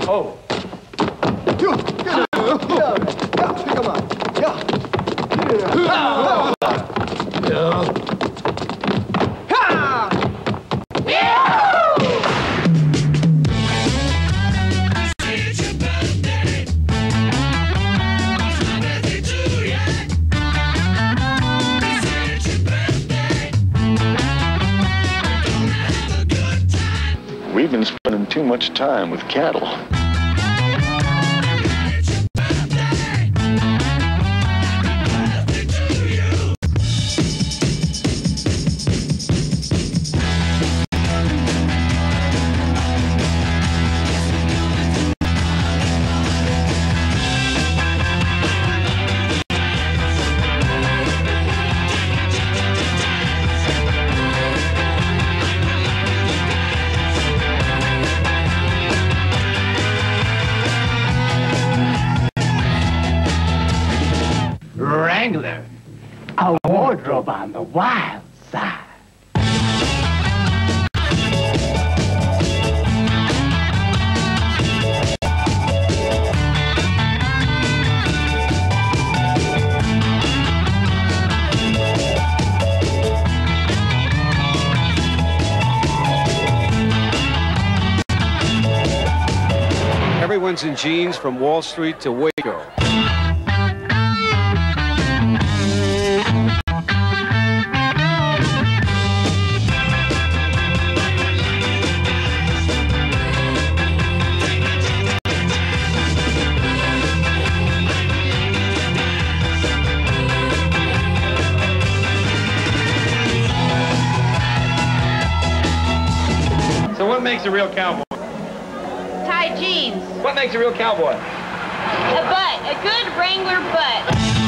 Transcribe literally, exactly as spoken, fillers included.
Oh. We've been spending too much time with cattle. Wrangler, a wardrobe on the wild side. Everyone's in jeans from Wall Street to Waco. So what makes a real cowboy? Tight jeans. What makes a real cowboy? A butt. A good Wrangler butt.